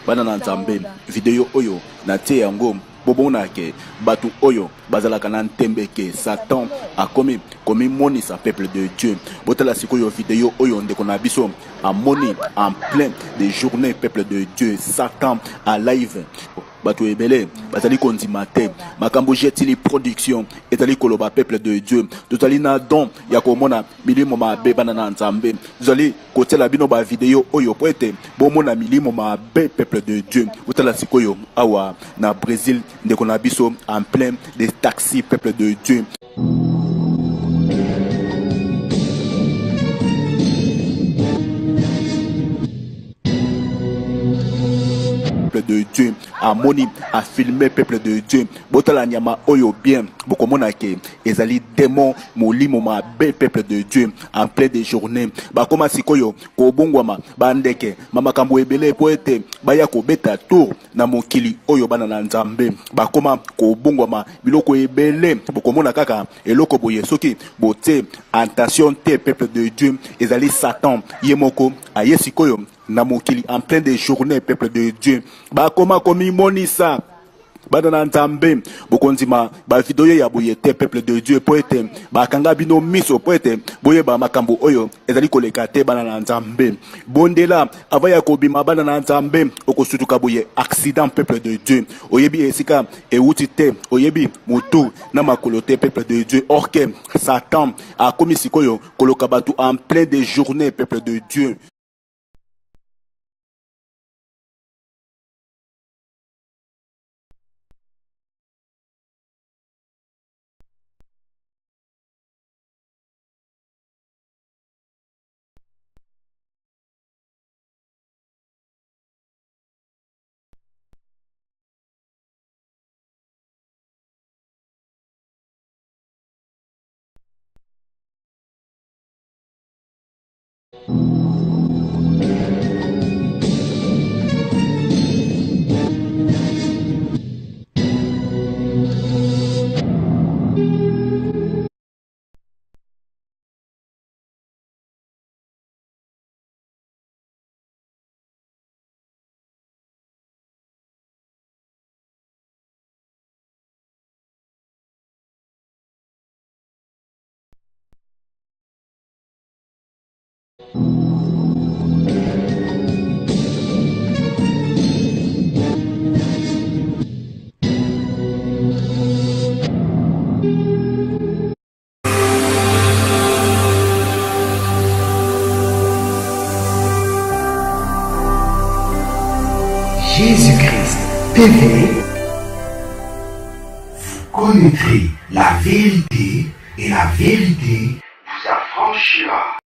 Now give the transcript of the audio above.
bana na nzambe video oyo na tie yango bobona ke batu oyo bazalaka na ntembe ke Satan akomi monisa peuple de Dieu. Botala sikoyo video oyo ndeko na biso amoni en plein des journées peuple de Dieu. Satan à live batu ebele bazali kondima te makambo jetili production etali koloba peuple de Dieu. Tozali na don ya komona milimo mabe bana na nzambe. Tozali kotela bino ba video oyo po ete bomona milimo mabe peuple de Dieu. Botala sikoyo awa na Brésil ndeko na biso en plein des taxis peuple de Dieu. De Dieu amoni a filmé peuple de Dieu botala nyama oyo bien bokomona ke ezali démon molimo mabe peuple de Dieu en plein de journée bakoma sikoyo ko bongwama bandeke mamakambo ebele po ete baya ko beta tour na mokili oyo bana na nzambe bakoma ko bongwama biloko ebele bokomona kaka eloko boye soki bote tentation te peuple de Dieu ezali Satan yemoko aye sikoyo na mokili en plein de journées peuple de Dieu bakoma komi monisa bana na nzambe bokonzima ba video ya boye te peuple de Dieu po ete bakanga bino miso po ete boye ba makambo oyo ezali koleka te bana na nzambe bondela avaya kobima bana na nzambe okosutuka boye accident peuple de Dieu oyebi esika euti te oyebi mutu na makolo te peuple de Dieu orke Satan a komi sikoyo koloka batu en plein de journées peuple de Dieu. Jésus-Christ TV, vous connaîtrez la vérité et la vérité vous affranchira.